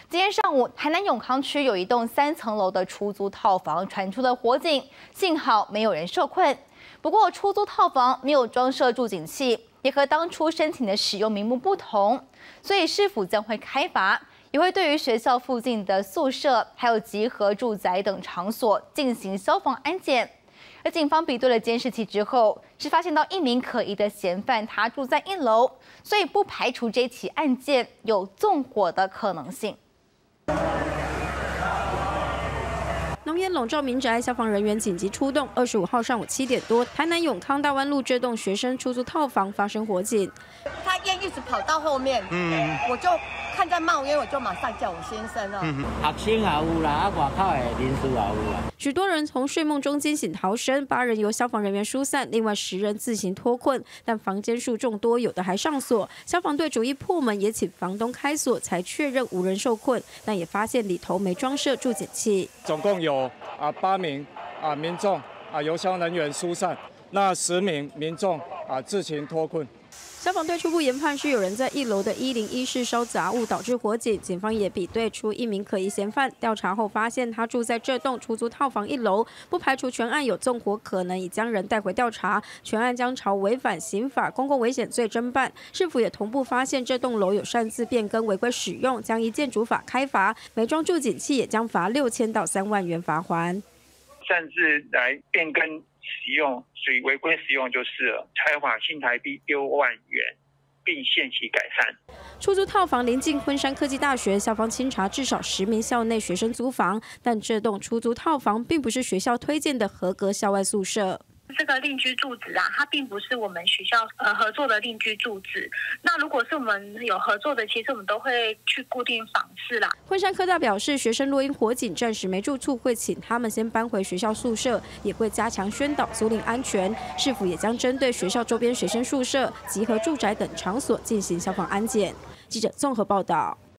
今天上午，台南永康区有一栋3层楼的出租套房传出了火警，幸好没有人受困。不过，出租套房没有装设住警器，也和当初申请的使用名目不同，所以市府将会开罚，也会对于学校附近的宿舍、还有集合住宅等场所进行消防安检。而警方比对了监视器之后，是发现到一名可疑的嫌犯，他住在1楼，所以不排除这起案件有纵火的可能性。 浓烟笼罩民宅，消防人员紧急出动。25号上午7点多，台南永康大湾路这栋学生出租套房发生火警。 他烟一直跑到后面，我就看在冒烟，我就马上叫我先生了。 学生也有啦，外口的人士也有啦。 许多人从睡梦中惊醒逃生，8人由消防人员疏散，另外10人自行脱困。但房间数众多，有的还上锁。消防队逐一破门，也请房东开锁，才确认无人受困，但也发现里头没装设住警器。 总共有8名民众由消防人员疏散，那10名民众自行脱困。 消防队初步研判是有人在1楼的101室烧杂物导致火警，警方也比对出一名可疑嫌犯。调查后发现他住在这栋出租套房1楼，不排除全案有纵火可能，已将人带回调查。全案将朝违反刑法公共危险罪侦办。市府也同步发现这栋楼有擅自变更违规使用，将依建筑法开罚，没装住警器也将罚6000到3万元罚锾。 擅自来变更使用，属于违规使用就是了，裁罚新台币6万元，并限期改善。 出租套房临近昆山科技大学，校方清查至少10名校内学生租房，但这栋出租套房并不是学校推荐的合格校外宿舍。 这个另居住址它并不是我们学校合作的另居住址。那如果是我们有合作的，其实我们都会去固定访视啦。 昆山科大表示，学生若因火警暂时没住处，会请他们先搬回学校宿舍，也会加强宣导租赁安全。市府也将针对学校周边学生宿舍、集合住宅等场所进行消防安检。记者综合报道。